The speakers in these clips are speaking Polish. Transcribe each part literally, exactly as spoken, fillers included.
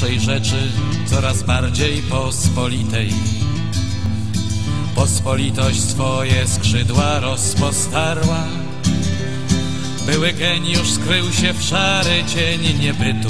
naszej rzeczy coraz bardziej pospolitej. Pospolitość swoje skrzydła rozpostarła, były geniusz skrył się w szary cień niebytu.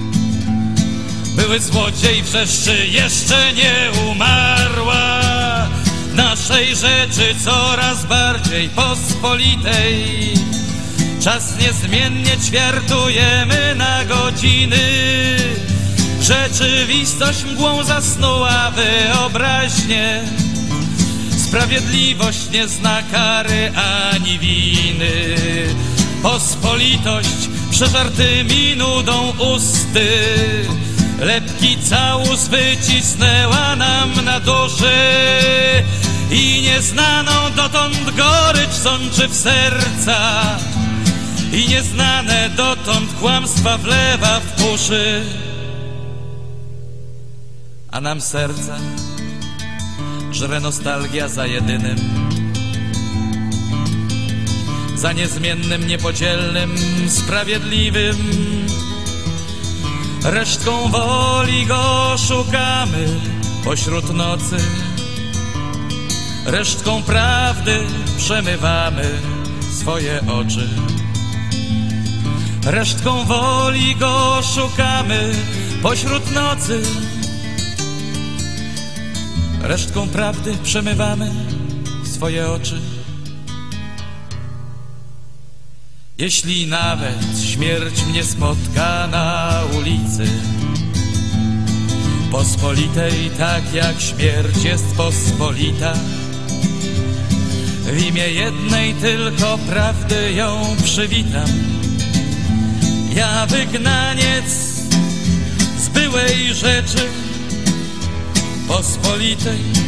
Były złodziej wrzeszczy jeszcze nie umarła, naszej rzeczy coraz bardziej pospolitej. Czas niezmiennie ćwiartujemy na godziny, rzeczywistość mgłą zasnuła wyobraźnię. Sprawiedliwość nie zna kary ani winy, pospolitość przeżartymi nudą usty lepki całus wycisnęła nam na duszy i nieznaną dotąd gorycz sączy w serca i nieznane dotąd kłamstwa wlewa w uszy, a nam serca żre nostalgia za jedynym, za niezmiennym, niepodzielnym, sprawiedliwym. Resztką woli go szukamy pośród nocy, resztką prawdy przemywamy swoje oczy. Resztką woli go szukamy pośród nocy, resztką prawdy przemywamy swoje oczy. Jeśli nawet śmierć mnie spotka na ulicy pospolitej, tak jak śmierć jest pospolita, w imię jednej tylko prawdy ją przywitam. Ja wygnaniec z byłej rzeczy pospolitej,